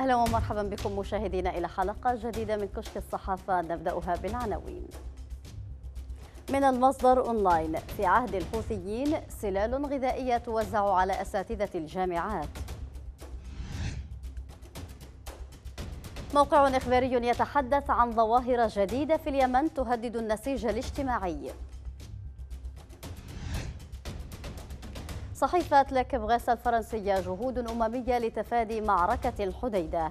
أهلا ومرحبا بكم مشاهدينا إلى حلقة جديدة من كشك الصحافة، نبدأها بالعناوين. من المصدر أونلاين: في عهد الحوثيين سلال غذائية توزع على أساتذة الجامعات. موقع إخباري يتحدث عن ظواهر جديدة في اليمن تهدد النسيج الاجتماعي. صحيفة لكبغيس الفرنسية: جهود أممية لتفادي معركة الحديدة.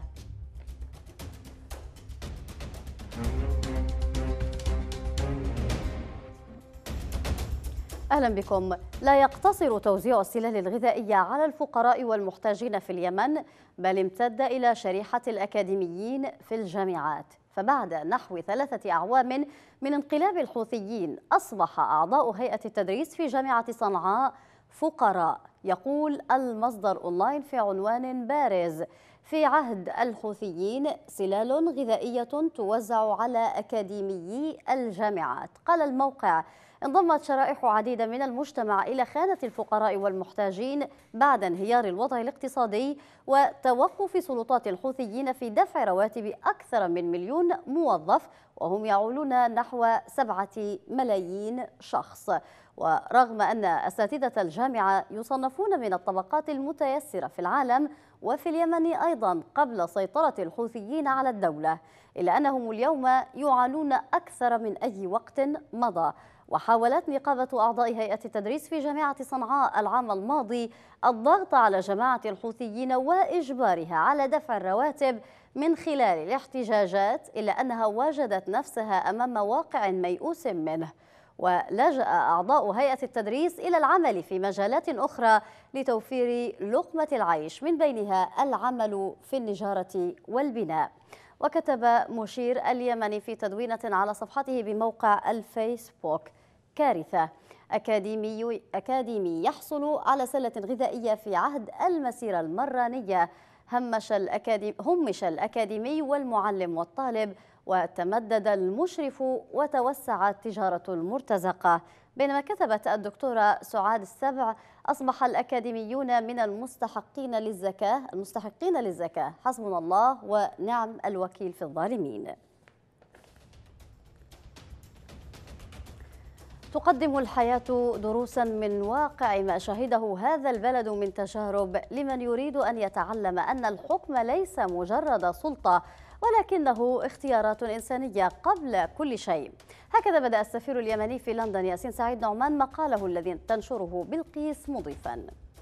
أهلا بكم. لا يقتصر توزيع السلال الغذائية على الفقراء والمحتاجين في اليمن، بل امتد إلى شريحة الأكاديميين في الجامعات. فبعد نحو 3 أعوام من انقلاب الحوثيين، أصبح أعضاء هيئة التدريس في جامعة صنعاء فقراء. يقول المصدر أونلاين في عنوان بارز: في عهد الحوثيين سلال غذائية توزع على أكاديميي الجامعات. قال الموقع: انضمت شرائح عديدة من المجتمع إلى خانة الفقراء والمحتاجين بعد انهيار الوضع الاقتصادي وتوقف سلطات الحوثيين في دفع رواتب أكثر من 1,000,000 موظف، وهم يعولون نحو 7 ملايين شخص. ورغم أن أساتذة الجامعة يصنفون من الطبقات المتيسرة في العالم وفي اليمن أيضا قبل سيطرة الحوثيين على الدولة، إلا أنهم اليوم يعانون أكثر من أي وقت مضى. وحاولت نقابة أعضاء هيئة التدريس في جامعة صنعاء العام الماضي الضغط على جماعة الحوثيين وإجبارها على دفع الرواتب من خلال الاحتجاجات، إلا أنها وجدت نفسها أمام واقع ميؤوس منه، ولجأ أعضاء هيئة التدريس إلى العمل في مجالات أخرى لتوفير لقمة العيش، من بينها العمل في النجارة والبناء. وكتب مشير اليمني في تدوينة على صفحته بموقع الفيسبوك: كارثة، أكاديمي يحصل على سلة غذائية في عهد المسيرة المرانية. همش الأكاديمي والمعلم والطالب، وتمدد المشرف، وتوسعت تجارة المرتزقة. بينما كتبت الدكتورة سعاد السبع: أصبح الأكاديميون من المستحقين للزكاة، حسبنا الله ونعم الوكيل في الظالمين. تقدم الحياة دروسا من واقع ما شهده هذا البلد من تجارب لمن يريد أن يتعلم أن الحكم ليس مجرد سلطة، ولكنه اختيارات إنسانية قبل كل شيء. هكذا بدأ السفير اليمني في لندن ياسين سعيد نعمان مقاله الذي تنشره بلقيس، مضيفا: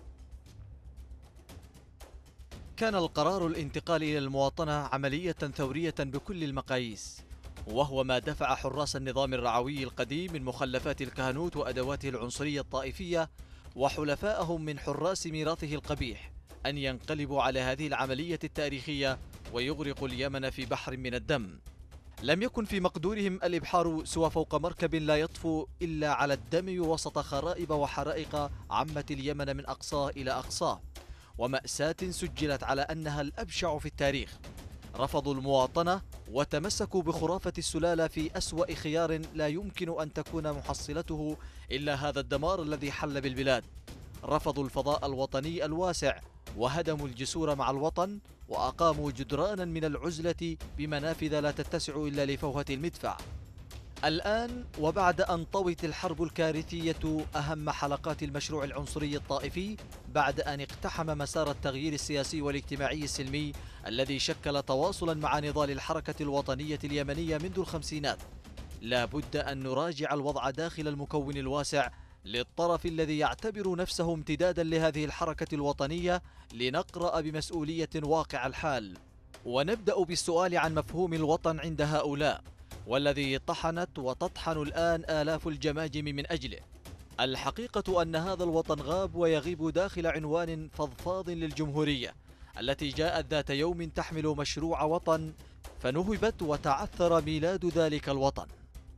كان القرار الانتقال إلى المواطنة عملية ثورية بكل المقاييس، وهو ما دفع حراس النظام الرعوي القديم من مخلفات الكهنوت وأدواته العنصرية الطائفية وحلفائهم من حراس ميراثه القبيح أن ينقلبوا على هذه العملية التاريخية ويغرقوا اليمن في بحر من الدم. لم يكن في مقدورهم الإبحار سوى فوق مركب لا يطفو إلا على الدم وسط خرائب وحرائق عمت اليمن من أقصاه إلى أقصاه، ومأساة سجلت على أنها الأبشع في التاريخ. رفضوا المواطنة وتمسكوا بخرافة السلالة في أسوأ خيار لا يمكن أن تكون محصلته إلا هذا الدمار الذي حل بالبلاد. رفضوا الفضاء الوطني الواسع وهدموا الجسور مع الوطن، وأقاموا جدرانا من العزلة بمنافذ لا تتسع إلا لفوهة المدفع. الآن، وبعد أن طوت الحرب الكارثية أهم حلقات المشروع العنصري الطائفي، بعد أن اقتحم مسار التغيير السياسي والاجتماعي السلمي الذي شكل تواصلا مع نضال الحركة الوطنية اليمنية منذ الخمسينات، لا بد أن نراجع الوضع داخل المكون الواسع للطرف الذي يعتبر نفسه امتدادا لهذه الحركة الوطنية، لنقرأ بمسؤولية واقع الحال، ونبدأ بالسؤال عن مفهوم الوطن عند هؤلاء، والذي طحنت وتطحن الآن آلاف الجماجم من أجله. الحقيقة أن هذا الوطن غاب ويغيب داخل عنوان فضفاض للجمهورية التي جاءت ذات يوم تحمل مشروع وطن، فنهبت وتعثر ميلاد ذلك الوطن.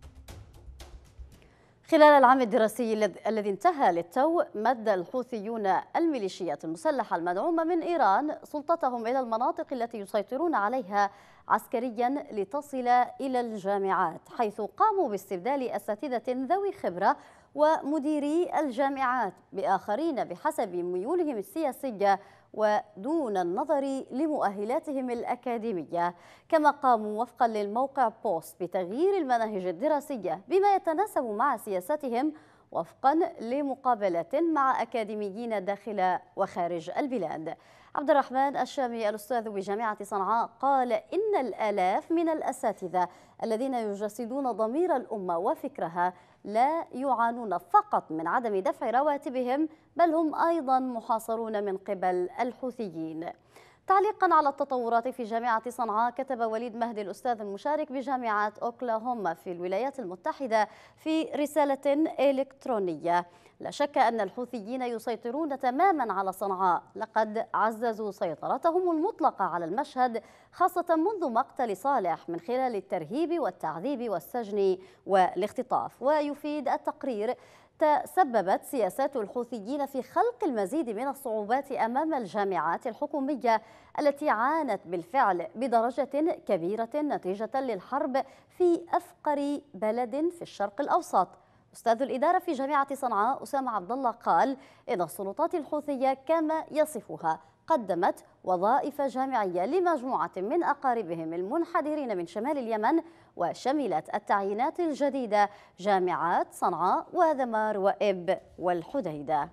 خلال العام الدراسي الذي انتهى للتو، مد الحوثيون الميليشيات المسلحة المدعومة من إيران سلطتهم إلى المناطق التي يسيطرون عليها عسكريا لتصل إلى الجامعات، حيث قاموا باستبدال أساتذة ذوي خبرة ومديري الجامعات بآخرين بحسب ميولهم السياسية ودون النظر لمؤهلاتهم الأكاديمية. كما قاموا وفقا للموقع بوست بتغيير المناهج الدراسية بما يتناسب مع سياساتهم وفقا لمقابلات مع أكاديميين داخل وخارج البلاد. عبد الرحمن الشامي الأستاذ بجامعة صنعاء قال إن الآلاف من الأساتذة الذين يجسدون ضمير الأمة وفكرها لا يعانون فقط من عدم دفع رواتبهم، بل هم أيضا محاصرون من قبل الحوثيين. تعليقا على التطورات في جامعة صنعاء، كتب وليد مهدي الأستاذ المشارك بجامعة أوكلاهوما في الولايات المتحدة في رسالة إلكترونية: لا شك أن الحوثيين يسيطرون تماما على صنعاء، لقد عززوا سيطرتهم المطلقة على المشهد خاصة منذ مقتل صالح من خلال الترهيب والتعذيب والسجن والاختطاف. ويفيد التقرير: تسببت سياسات الحوثيين في خلق المزيد من الصعوبات أمام الجامعات الحكومية التي عانت بالفعل بدرجة كبيرة نتيجة للحرب في أفقر بلد في الشرق الأوسط. أستاذ الإدارة في جامعة صنعاء أسامة عبد الله قال إن السلطات الحوثية كما يصفها قدمت وظائف جامعية لمجموعة من أقاربهم المنحدرين من شمال اليمن، وشملت التعيينات الجديدة جامعات صنعاء وذمار وإب والحديدة.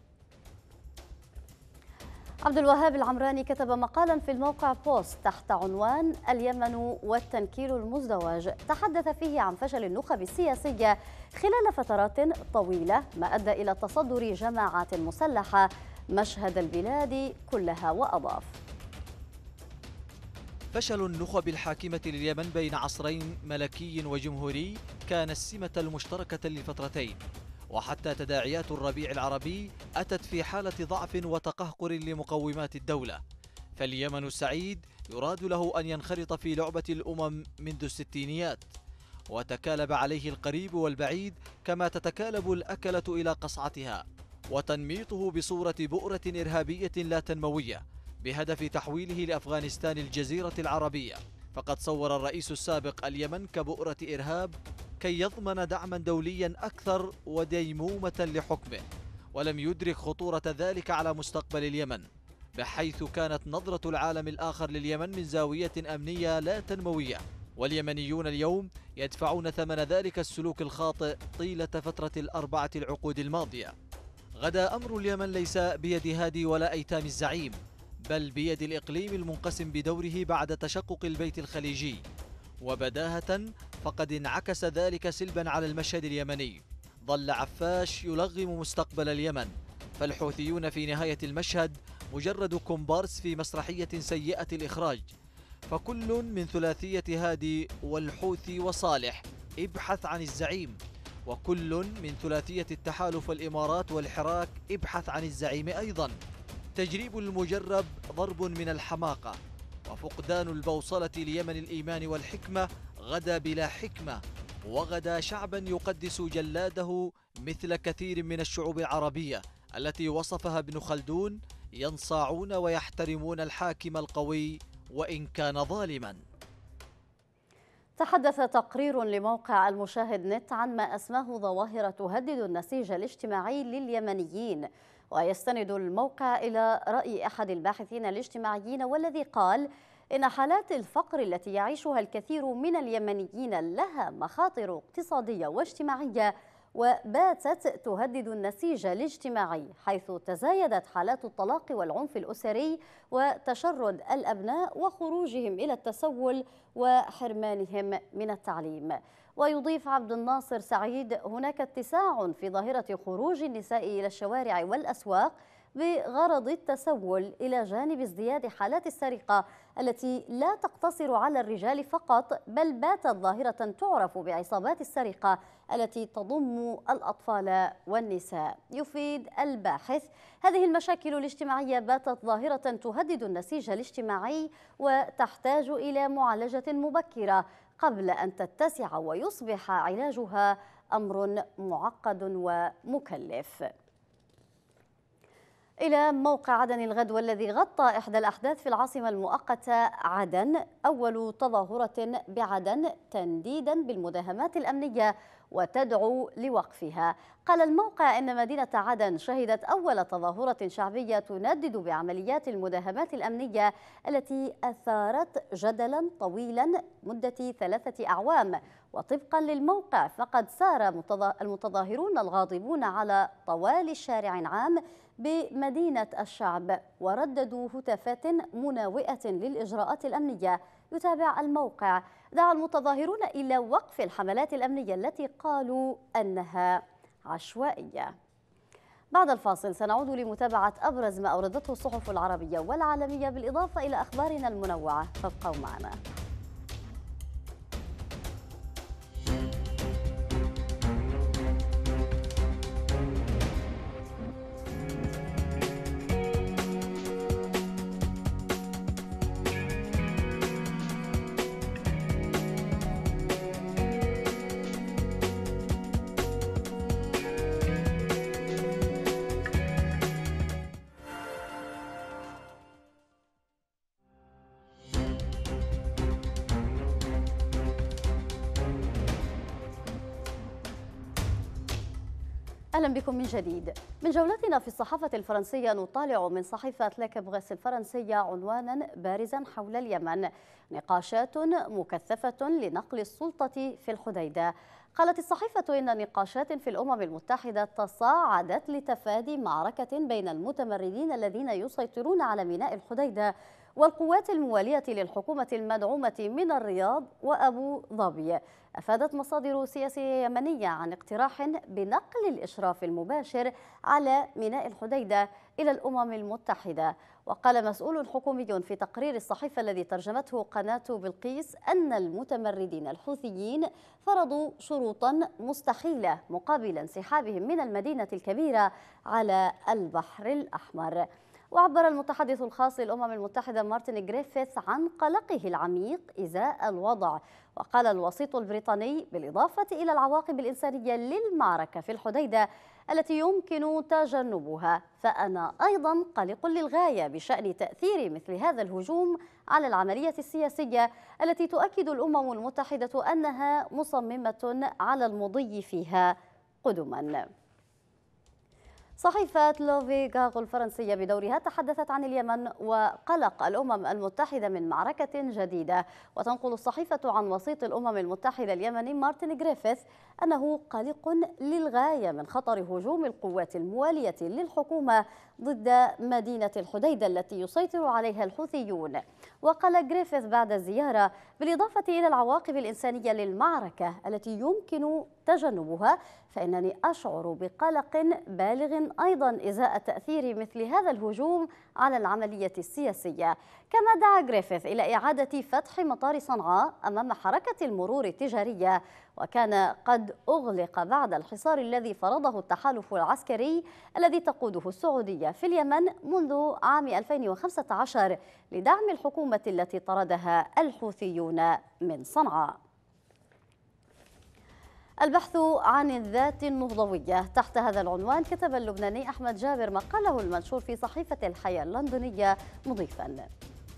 عبد الوهاب العمراني كتب مقالا في الموقع بوست تحت عنوان اليمن والتنكيل المزدوج، تحدث فيه عن فشل النخب السياسية خلال فترات طويلة ما أدى إلى تصدر جماعات مسلحة مشهد البلاد كلها. وأضاف: فشل النخب الحاكمة لليمن بين عصرين ملكي وجمهوري كان السمة المشتركة للفترتين، وحتى تداعيات الربيع العربي أتت في حالة ضعف وتقهقر لمقومات الدولة. فاليمن السعيد يراد له أن ينخرط في لعبة الأمم منذ الستينيات، وتكالب عليه القريب والبعيد كما تتكالب الأكلة إلى قصعتها، وتنميطه بصورة بؤرة إرهابية لا تنموية بهدف تحويله لأفغانستان الجزيرة العربية. فقد صور الرئيس السابق اليمن كبؤرة إرهاب كي يضمن دعما دوليا أكثر وديمومة لحكمه، ولم يدرك خطورة ذلك على مستقبل اليمن، بحيث كانت نظرة العالم الآخر لليمن من زاوية أمنية لا تنموية. واليمنيون اليوم يدفعون ثمن ذلك السلوك الخاطئ طيلة فترة ال4 العقود الماضية. غدا أمر اليمن ليس بيد هادي ولا أيتام الزعيم، بل بيد الإقليم المنقسم بدوره بعد تشقق البيت الخليجي، وبداهة فقد انعكس ذلك سلبا على المشهد اليمني. ظل عفاش يلغم مستقبل اليمن، فالحوثيون في نهاية المشهد مجرد كومبارس في مسرحية سيئة الإخراج. فكل من ثلاثية هادي والحوثي وصالح ابحث عن الزعيم، وكل من ثلاثية التحالف والإمارات والحراك ابحث عن الزعيم أيضا. تجريب المجرب ضرب من الحماقة، وفقدان البوصلة ليمن الإيمان والحكمة غدا بلا حكمة، وغدا شعبا يقدس جلاده مثل كثير من الشعوب العربية التي وصفها ابن خلدون ينصاعون ويحترمون الحاكم القوي وإن كان ظالما. تحدث تقرير لموقع المشاهد نت عن ما أسماه ظواهر تهدد النسيج الاجتماعي لليمنيين، ويستند الموقع إلى رأي أحد الباحثين الاجتماعيين، والذي قال إن حالات الفقر التي يعيشها الكثير من اليمنيين لها مخاطر اقتصادية واجتماعية، وباتت تهدد النسيج الاجتماعي، حيث تزايدت حالات الطلاق والعنف الأسري وتشرد الأبناء وخروجهم إلى التسول وحرمانهم من التعليم. ويضيف عبد الناصر سعيد: هناك اتساع في ظاهرة خروج النساء إلى الشوارع والأسواق بغرض التسول، إلى جانب ازدياد حالات السرقة التي لا تقتصر على الرجال فقط، بل باتت ظاهرة تعرف بعصابات السرقة التي تضم الأطفال والنساء. يفيد الباحث: هذه المشاكل الاجتماعية باتت ظاهرة تهدد النسيج الاجتماعي وتحتاج إلى معالجة مبكرة قبل أن تتسع ويصبح علاجها أمر معقد ومكلف. إلى موقع عدن الغد والذي غطى إحدى الأحداث في العاصمة المؤقتة عدن. أول تظاهرة بعدن تنديدا بالمداهمات الأمنية وتدعو لوقفها. قال الموقع إن مدينة عدن شهدت أول تظاهرة شعبية تندد بعمليات المداهمات الأمنية التي أثارت جدلا طويلا مدة 3 أعوام. وطبقا للموقع فقد سار المتظاهرون الغاضبون على طوال الشارع العام بمدينة الشعب ورددوا هتافات مناوئة للإجراءات الأمنية. يتابع الموقع دعا المتظاهرون إلى وقف الحملات الأمنية التي قالوا أنها عشوائية. بعد الفاصل سنعود لمتابعة أبرز ما أوردته الصحف العربية والعالمية بالإضافة إلى أخبارنا المنوعة، فابقوا معنا. أهلا بكم من جديد. من جولتنا في الصحافة الفرنسية نطالع من صحيفة لكبغيس الفرنسية عنوانا بارزا حول اليمن: نقاشات مكثفة لنقل السلطة في الحديدة. قالت الصحيفة إن نقاشات في الأمم المتحدة تصاعدت لتفادي معركة بين المتمردين الذين يسيطرون على ميناء الحديدة والقوات الموالية للحكومة المدعومة من الرياض وأبو ظبي. أفادت مصادر سياسية يمنية عن اقتراح بنقل الإشراف المباشر على ميناء الحديدة إلى الأمم المتحدة. وقال مسؤول حكومي في تقرير الصحيفة الذي ترجمته قناة بلقيس أن المتمردين الحوثيين فرضوا شروطا مستحيلة مقابل انسحابهم من المدينة الكبيرة على البحر الأحمر. وعبر المتحدث الخاص للأمم المتحدة مارتن غريفيث عن قلقه العميق إزاء الوضع. وقال الوسيط البريطاني بالإضافة إلى العواقب الإنسانية للمعركة في الحديدة التي يمكن تجنبها، فأنا أيضا قلق للغاية بشأن تأثير مثل هذا الهجوم على العملية السياسية التي تؤكد الأمم المتحدة أنها مصممة على المضي فيها قدما. صحيفة لوفيغاغ الفرنسية بدورها تحدثت عن اليمن وقلق الأمم المتحدة من معركة جديدة. وتنقل الصحيفة عن وسيط الأمم المتحدة اليمني مارتن غريفيث أنه قلق للغاية من خطر هجوم القوات الموالية للحكومة ضد مدينة الحديدة التي يسيطر عليها الحوثيون. وقال غريفيث بعد الزيارة: بالإضافة إلى العواقب الإنسانية للمعركة التي يمكن تجنبها، فإنني أشعر بقلق بالغ أيضا إزاء تأثير مثل هذا الهجوم على العملية السياسية. كما دعا غريفيث إلى إعادة فتح مطار صنعاء أمام حركة المرور التجارية، وكان قد أغلق بعد الحصار الذي فرضه التحالف العسكري الذي تقوده السعودية في اليمن منذ عام 2015 لدعم الحكومة التي طردها الحوثيون من صنعاء. البحث عن الذات النهضوية. تحت هذا العنوان كتب اللبناني أحمد جابر مقاله المنشور في صحيفة الحياة اللندنية مضيفا: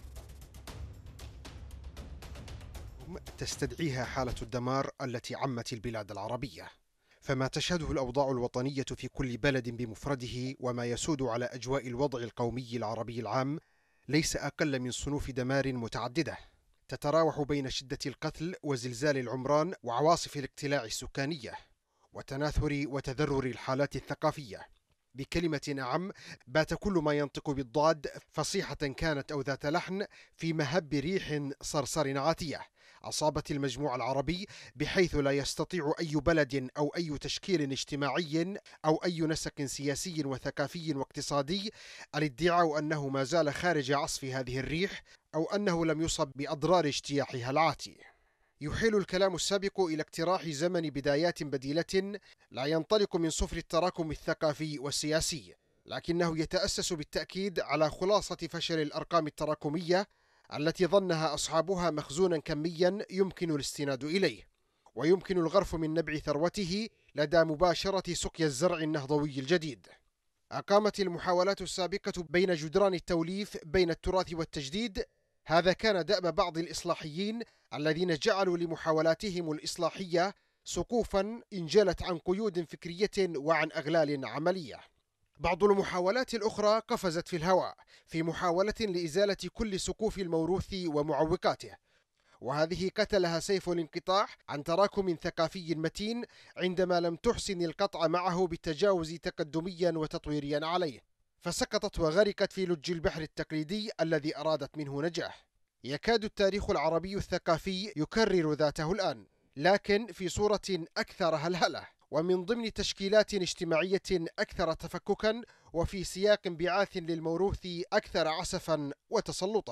تستدعيها حالة الدمار التي عمت البلاد العربية، فما تشهده الأوضاع الوطنية في كل بلد بمفرده وما يسود على أجواء الوضع القومي العربي العام ليس أقل من صنوف دمار متعددة تتراوح بين شدة القتل وزلزال العمران وعواصف الاقتلاع السكانية وتناثر وتذرر الحالات الثقافية. بكلمة أعم، بات كل ما ينطق بالضاد فصيحة كانت أو ذات لحن في مهب ريح صرصر عاتية أصابت المجموع العربي، بحيث لا يستطيع أي بلد أو أي تشكيل اجتماعي أو أي نسق سياسي وثقافي واقتصادي الادعاء أنه ما زال خارج عصف هذه الريح أو أنه لم يصب بأضرار اجتياحها العاتي. يحيل الكلام السابق إلى اقتراح زمن بدايات بديلة لا ينطلق من صفر التراكم الثقافي والسياسي، لكنه يتأسس بالتأكيد على خلاصة فشل الأرقام التراكمية التي ظنها أصحابها مخزونا كميا يمكن الاستناد إليه، ويمكن الغرف من نبع ثروته لدى مباشرة سقيا الزرع النهضوي الجديد. أقامت المحاولات السابقة بين جدران التوليف بين التراث والتجديد. هذا كان دأب بعض الإصلاحيين الذين جعلوا لمحاولاتهم الإصلاحية سقوفا انجلت عن قيود فكرية وعن أغلال عملية. بعض المحاولات الأخرى قفزت في الهواء في محاولة لإزالة كل سقوف الموروث ومعوقاته، وهذه قتلها سيف الانقطاع عن تراكم ثقافي متين عندما لم تحسن القطع معه بالتجاوز تقدميا وتطويريا عليه، فسقطت وغرقت في لج البحر التقليدي الذي أرادت منه نجاح. يكاد التاريخ العربي الثقافي يكرر ذاته الآن، لكن في صورة أكثر هلهلة ومن ضمن تشكيلات اجتماعية أكثر تفككا وفي سياق انبعاث للموروث أكثر عسفا وتسلطا.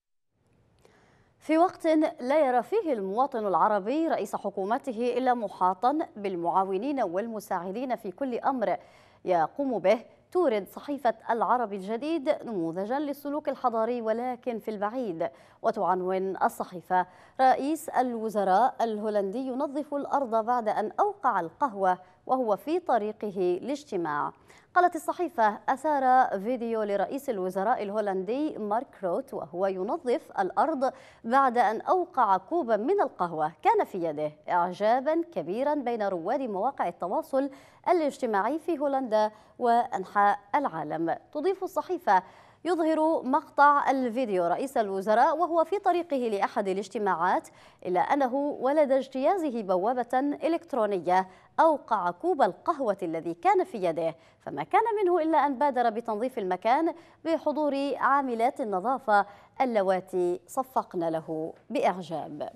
في وقت لا يرى فيه المواطن العربي رئيس حكومته إلا محاطا بالمعاونين والمساعدين في كل أمر يقوم به، تورد صحيفة العربي الجديد نموذجا للسلوك الحضاري ولكن في البعيد، وتعنون الصحيفة: رئيس الوزراء الهولندي ينظف الأرض بعد أن أوقع القهوة وهو في طريقه لاجتماع. قالت الصحيفة: أثار فيديو لرئيس الوزراء الهولندي مارك روت وهو ينظف الأرض بعد أن أوقع كوبا من القهوة كان في يده إعجابا كبيرا بين رواد مواقع التواصل الاجتماعي في هولندا وأنحاء العالم. تضيف الصحيفة: يظهر مقطع الفيديو رئيس الوزراء وهو في طريقه لأحد الاجتماعات، إلا أنه ولد اجتيازه بوابة إلكترونية أوقع كوب القهوة الذي كان في يده، فما كان منه إلا أن بادر بتنظيف المكان بحضور عاملات النظافة اللواتي صفقن له بإعجاب.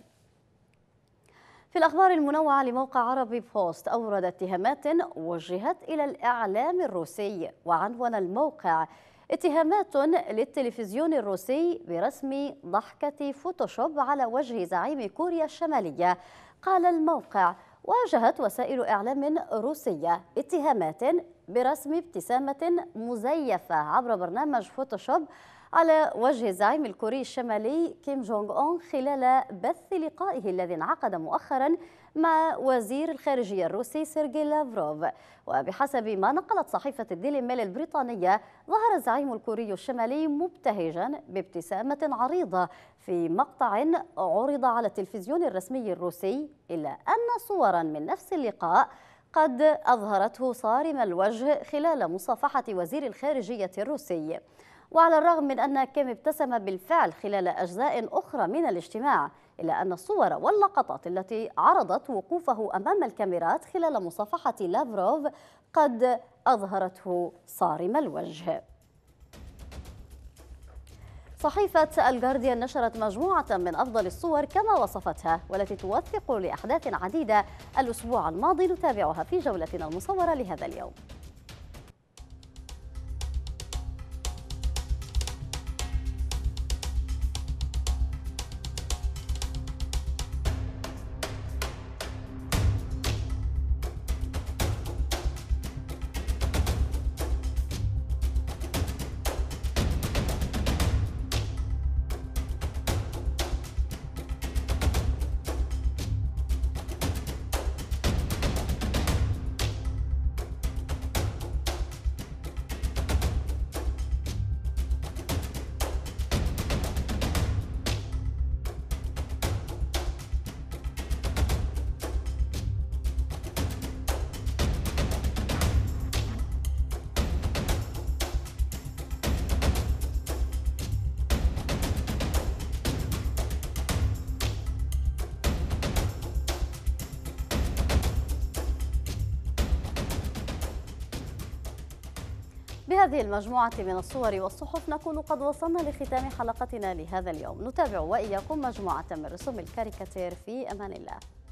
في الأخبار المنوعة لموقع عربي بوست، أورد اتهامات وجهت إلى الإعلام الروسي، وعنون الموقع: اتهامات للتلفزيون الروسي برسم ضحكة فوتوشوب على وجه زعيم كوريا الشمالية. قال الموقع: واجهت وسائل إعلام روسية اتهامات برسم ابتسامة مزيفة عبر برنامج فوتوشوب على وجه الزعيم الكوري الشمالي كيم جونغ أون خلال بث لقائه الذي انعقد مؤخرا مع وزير الخارجية الروسي سيرجي لافروف. وبحسب ما نقلت صحيفة الديلي ميل البريطانية، ظهر الزعيم الكوري الشمالي مبتهجا بابتسامة عريضة في مقطع عرض على التلفزيون الرسمي الروسي، إلا أن صورا من نفس اللقاء قد أظهرته صارم الوجه خلال مصافحة وزير الخارجية الروسي. وعلى الرغم من أن كيم ابتسم بالفعل خلال أجزاء أخرى من الاجتماع، إلا أن الصور واللقطات التي عرضت وقوفه أمام الكاميرات خلال مصافحة لافروف قد أظهرته صارم الوجه. صحيفة الجارديان نشرت مجموعة من أفضل الصور كما وصفتها، والتي توثق لأحداث عديدة الأسبوع الماضي، نتابعها في جولتنا المصورة لهذا اليوم. بهذه المجموعة من الصور والصحف نكون قد وصلنا لختام حلقتنا لهذا اليوم. نتابع وإياكم مجموعة من رسوم الكاريكاتير في أمان الله.